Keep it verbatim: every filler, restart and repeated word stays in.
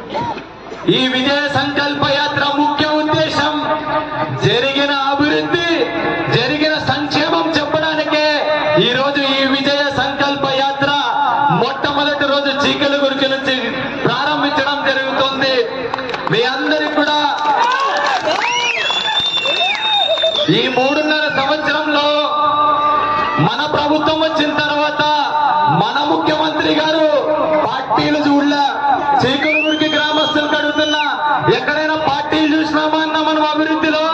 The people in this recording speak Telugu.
ఈ విజయ సంకల్ప యాత్ర ముఖ్య ఉద్దేశం జరిగిన అభివృద్ధి, జరిగిన సంక్షేమం చెప్పడానికే ఈ రోజు ఈ విజయ సంకల్ప యాత్ర మొట్టమొదటి రోజు చీకలగురికి నుంచి ప్రారంభించడం జరుగుతుంది. మీ అందరికి కూడా ఈ మూడున్నర సంవత్సరంలో మన ప్రభుత్వం వచ్చిన తర్వాత మన ముఖ్యమంత్రి గారు పార్టీలు చూడలే. చీకలగురికి గ్రామస్తులకు అడుగుతున్నా, ఎక్కడైనా పార్టీలు చూసినామా అన్నా మనం అభివృద్ధిలో?